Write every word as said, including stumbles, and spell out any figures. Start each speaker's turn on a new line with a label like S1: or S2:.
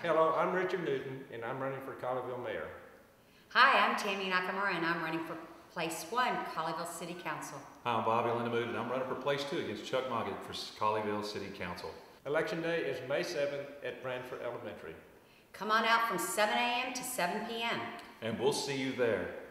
S1: Hello, I'm Richard Newton, and I'm running for Colleyville Mayor.
S2: Hi, I'm Tammy Nakamura, and I'm running for Place One, Colleyville City Council.
S3: Hi, I'm Bobby Lindemood, and I'm running for Place Two against Chuck Moggett for Colleyville City Council.
S1: Election day is May seventh at Branford Elementary.
S2: Come on out from seven A M to seven P M
S3: And we'll see you there.